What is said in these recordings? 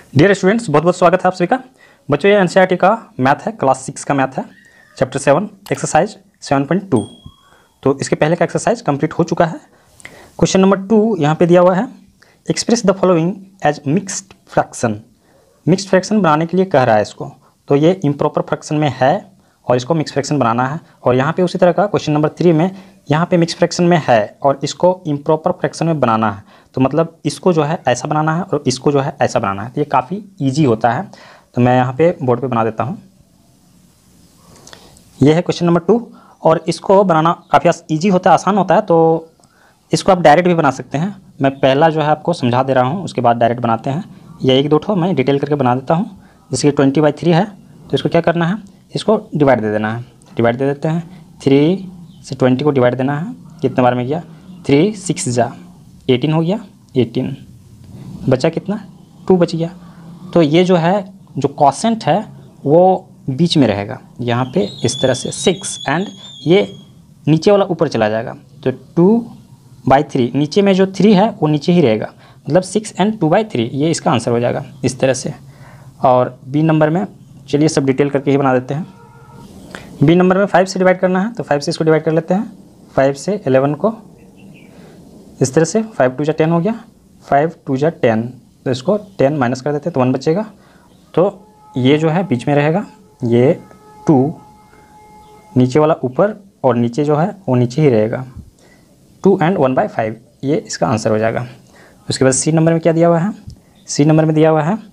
Dear students, बहुत बहुत स्वागत है आप सभी का। बच्चों, ये एनसीईआरटी का मैथ है, क्लास 6 का मैथ है, चैप्टर 7 एक्सरसाइज 7.2। तो इसके पहले का एक्सरसाइज कंप्लीट हो चुका है। क्वेश्चन नंबर 2 यहाँ पे दिया हुआ है, express the following as mixed fraction. Mixed fraction बनाने के लिए कह रहा है इसको, तो ये इम्प्रॉपर फ्रैक्शन में है और इसको मिक्स फ्रैक्शन बनाना है। और यहाँ पे उसी तरह का क्वेश्चन नंबर 3 में यहाँ पे मिक्स फ्रैक्शन में है और इसको इम्प्रॉपर फ्रैक्शन में बनाना है। तो मतलब इसको जो है ऐसा बनाना है और इसको जो है ऐसा बनाना है। तो ये काफ़ी इजी होता है, तो मैं यहाँ पे बोर्ड पे बना देता हूँ। ये है क्वेश्चन नंबर 2 और इसको बनाना काफ़ी ईजी होता है, आसान होता है। तो इसको आप डायरेक्ट भी बना सकते हैं। मैं पहला जो है आपको समझा दे रहा हूँ, उसके बाद डायरेक्ट बनाते हैं। या एक दो ठो मैं डिटेल करके बना देता हूँ। जैसे कि 20/3 है, तो इसको क्या करना है, इसको डिवाइड दे देना है। डिवाइड दे देते हैं, 3 से 20 को डिवाइड देना है। कितने बार में गया, 3 6 जा 18 हो गया, 18 बचा कितना, 2 बच गया। तो ये जो है, जो क्वोशेंट है वो बीच में रहेगा यहाँ पे इस तरह से 6, एंड ये नीचे वाला ऊपर चला जाएगा। तो 2/3 नीचे में जो 3 है वो नीचे ही रहेगा, मतलब 6 एंड 2/3, ये इसका आंसर हो जाएगा इस तरह से। और बी नंबर में चलिए सब डिटेल करके ही बना देते हैं। बी नंबर में 5 से डिवाइड करना है, तो 5 से इसको डिवाइड कर लेते हैं। 5 से 11 को इस तरह से, 5 2 जा 10 हो गया, 5 2 जा 10, तो इसको 10 माइनस कर देते हैं तो 1 बचेगा। तो ये जो है बीच में रहेगा, ये 2 नीचे वाला ऊपर और नीचे जो है वो नीचे ही रहेगा। 2 एंड 1/5, ये इसका आंसर हो जाएगा। उसके बाद सी नंबर में क्या दिया हुआ है, सी नंबर में दिया हुआ है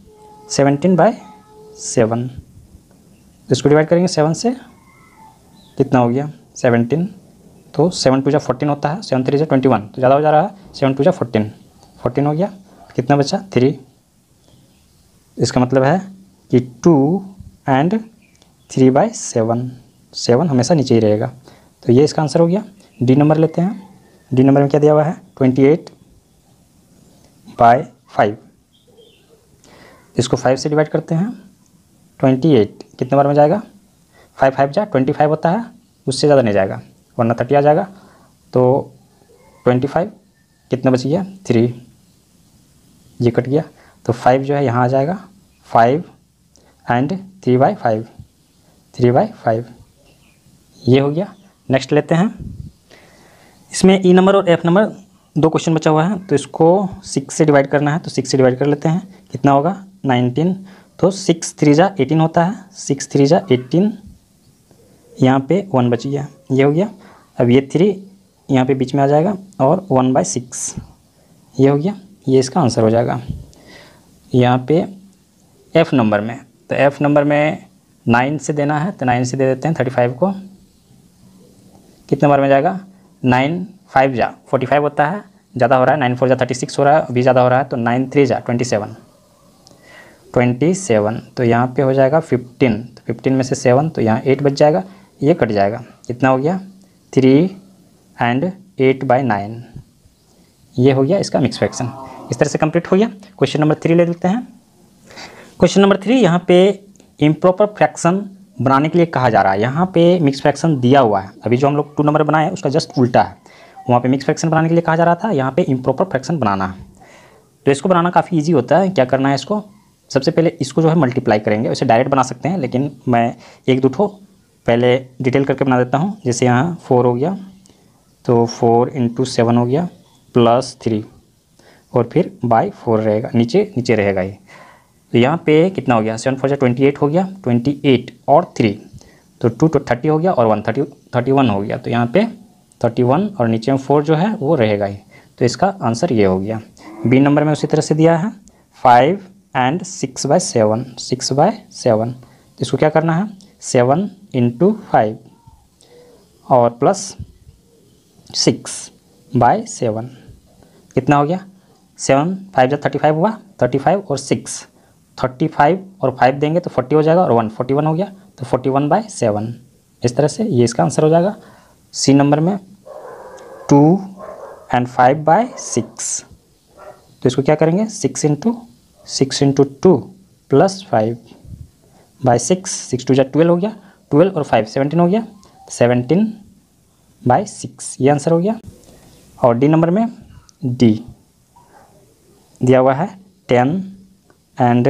17/7। इसको डिवाइड करेंगे 7 से, कितना हो गया 17, तो 7 2 जा 14 होता है, 7 3 जा 21, तो ज़्यादा हो जा रहा है, 7 2 जा 14 हो गया। कितना बचा 3। इसका मतलब है कि 2 एंड 3/7, 7 हमेशा नीचे ही रहेगा। तो ये इसका आंसर हो गया। डी नंबर लेते हैं। डी नंबर में क्या दिया हुआ है, 28/5। इसको 5 से डिवाइड करते हैं, 28 कितने बार में जाएगा, 5 5 जा 25 होता है, उससे ज़्यादा नहीं जाएगा वरना 30 आ जाएगा। तो 25 कितना बच गया 3, ये कट गया, तो 5 जो है यहाँ आ जाएगा, 5 एंड 3/5 ये हो गया। नेक्स्ट लेते हैं, इसमें ई नंबर और एफ नंबर 2 क्वेश्चन बचा हुआ है, तो इसको 6 से डिवाइड करना है, तो 6 से डिवाइड कर लेते हैं। कितना होगा 19, तो 6 3 जा 18 होता है, 6 3 जा 18, यहाँ पे 1 बच गया, ये हो गया। अब ये 3 यहाँ पे बीच में आ जाएगा और 1/6 ये हो गया, ये इसका आंसर हो जाएगा। यहाँ पे एफ़ नंबर में, तो एफ़ नंबर में 9 से देना है, तो 9 से दे देते हैं 35 को। कितने बार में जाएगा, 9 5 जा 45 होता है, ज़्यादा हो रहा है, 9 4 जा 36 हो रहा है, अभी ज़्यादा हो रहा है, तो 9 3 जा 27, तो यहाँ पे हो जाएगा 15, तो 15 में से 7, तो यहाँ 8 बच जाएगा, ये कट जाएगा। कितना हो गया 3 एंड 8/9, ये हो गया इसका मिक्स फ्रैक्शन। इस तरह से कंप्लीट हो गया। क्वेश्चन नंबर 3 ले लेते हैं। क्वेश्चन नंबर 3 यहाँ पे इम्प्रॉपर फ्रैक्शन बनाने के लिए कहा जा रहा है। यहाँ पे मिक्स फ्रैक्शन दिया हुआ है, अभी जो हम लोग 2 नंबर बनाए उसका जस्ट उल्टा है। वहाँ पे मिक्स फ्रैक्शन बनाने के लिए कहा जा रहा था, यहाँ पे इम्प्रॉपर फ्रैक्शन बनाना है। तो इसको बनाना काफ़ी ईजी होता है। क्या करना है, इसको सबसे पहले इसको जो है मल्टीप्लाई करेंगे। वैसे डायरेक्ट बना सकते हैं, लेकिन मैं एक दो ठो पहले डिटेल करके बना देता हूँ। जैसे यहाँ 4 हो गया, तो 4 × 7 हो गया, +3 और फिर /4 रहेगा, नीचे रहेगा ये। तो यहाँ पे कितना हो गया, 7 4 जा 28 हो गया, 28 और 3, तो 2 तो 30 हो गया और 1 31 हो गया। तो यहाँ पे 31 और नीचे में 4 जो है वो रहेगा ही, तो इसका आंसर ये हो गया। बी नंबर में उसी तरह से दिया है 5 एंड 6/7, 6/7, तो इसको क्या करना है, 7 × 5 और +6/7, कितना हो गया, 7 5 जा 35 हुआ, 35 और 6, 35 और 5 देंगे तो 40 हो जाएगा और 1 41 हो गया, तो 41/7। इस तरह से ये इसका आंसर हो जाएगा। सी नंबर में 2 एंड 5/6, तो इसको क्या करेंगे, 6 × 2 +5/6, 6 2 जा 12 हो गया, 12 और 5 17 हो गया, 17/6 ये आंसर हो गया। और डी नंबर में डी दिया हुआ है 10 एंड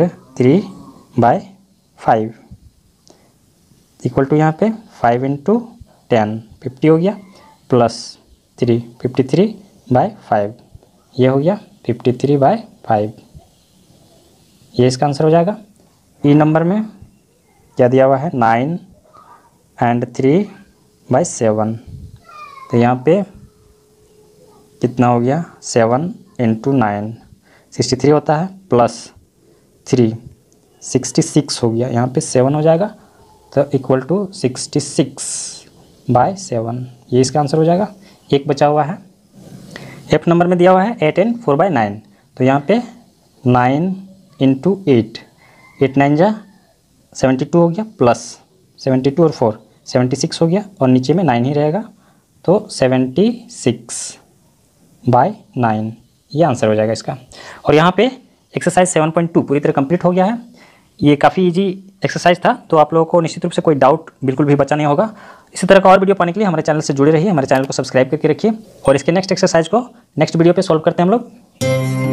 3/5 इक्वल टू यहाँ पे 5 × 10 50 हो गया, प्लस 3 53/5 ये हो गया 53/5। ये इसका आंसर हो जाएगा। ई नंबर में क्या दिया हुआ है 9 एंड 3/7, तो यहाँ पे कितना हो गया 7 × 9 63 होता है, प्लस 3 66 हो गया, यहाँ पे 7 हो जाएगा, तो इक्वल टू 66/7 ये इसका आंसर हो जाएगा। एक बचा हुआ है। एफ नंबर में दिया हुआ है 8 and 4/9, तो यहाँ पे 9 × 8 8 9 जा 72 हो गया, प्लस 72 और 4 76 हो गया, और नीचे में 9 ही रहेगा, तो 76/9 ये आंसर हो जाएगा इसका। और यहाँ पे एक्सरसाइज 7.2 पूरी तरह कंप्लीट हो गया है। ये काफ़ी इजी एक्सरसाइज था, तो आप लोगों को निश्चित रूप से कोई डाउट बिल्कुल भी बचा नहीं होगा। इसी तरह का और वीडियो पाने के लिए हमारे चैनल से जुड़े रहिए, हमारे चैनल को सब्सक्राइब करके रखिए, और इसके नेक्स्ट एक्सरसाइज को नेक्स्ट वीडियो पे सॉल्व करते हैं हम लोग।